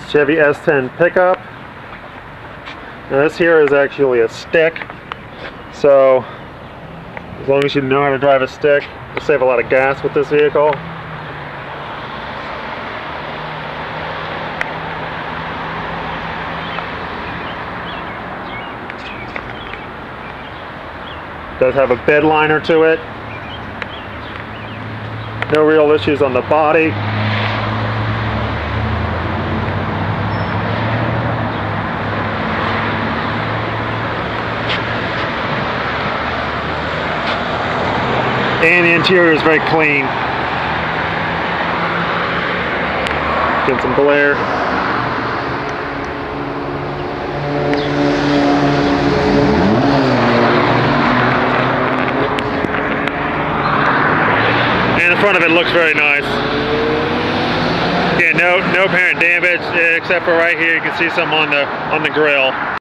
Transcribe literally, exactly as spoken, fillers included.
Chevy S ten pickup. Now this here is actually a stick, so as long as you know how to drive a stick, you'll save a lot of gas with this vehicle. Does have a bed liner to it. No real issues on the body. And the interior is very clean. Get some glare. And the front of it looks very nice. Again, no no apparent damage except for right here. You can see some on the on the grill.